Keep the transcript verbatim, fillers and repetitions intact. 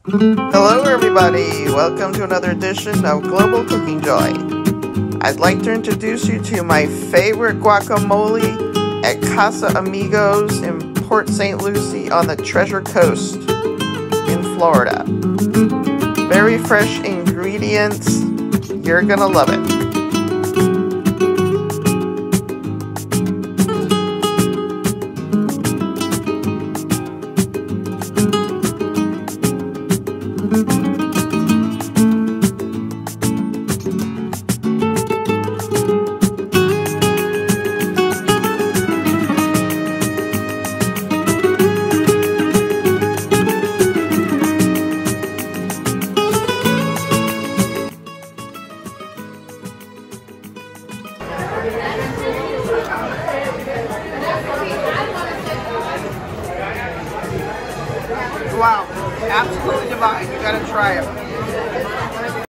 Hello everybody, welcome to another edition of Global Cooking Joy. I'd like to introduce you to my favorite guacamole at Casa Amigos in Port Saint Lucie on the Treasure Coast in Florida. Very fresh ingredients, you're gonna love it. Wow, absolutely divine. You gotta try it.